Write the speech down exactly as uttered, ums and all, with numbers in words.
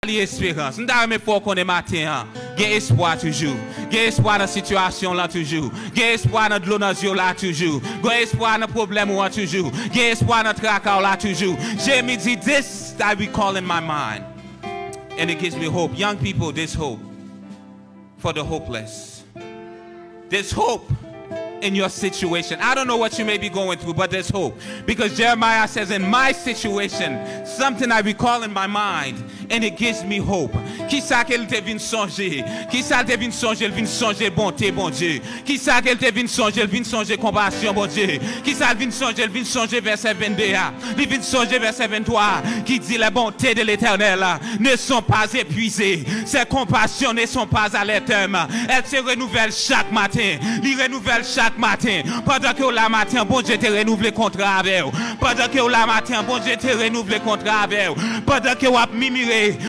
l'espérance. Nous avons fort qu'on est matin. Il y a espoir toujours. Il y a espoir dans la situation là toujours. Il y a espoir dans l'eau dans les yeux là toujours. Il y a espoir dans le problème là toujours. Il y a espoir dans le tracas là toujours. J'ai me dit, this I recall in my mind. And it gives me hope. Young people, there's hope for the hopeless. There's hope in your situation. I don't know what you may be going through, but there's hope. Because Jeremiah says, in my situation, something I recall in my mind, and it gives me hope. Qui ça qu'elle te vient songer? Qui ça te vient songer? Elle vient songer bonté, bon Dieu. Qui ça qu'elle te vient songer? Elle vient songer compassion, bon Dieu. Qui ça vient songer? Elle vient songer verset vingt-deux. Elle vient songer verset vingt-trois, qui dit les bontés de l'Éternel ne sont pas épuisées. Ses compassions ne sont pas à l'éternel. Elles se renouvellent chaque matin. Ils renouvellent chaque matin. Pendant que la matin, bon Dieu te renouvelle contrat avec vous. Pendant que la matin, bon Dieu te renouvelle contrat avec vous. Pendant que vous avez mimé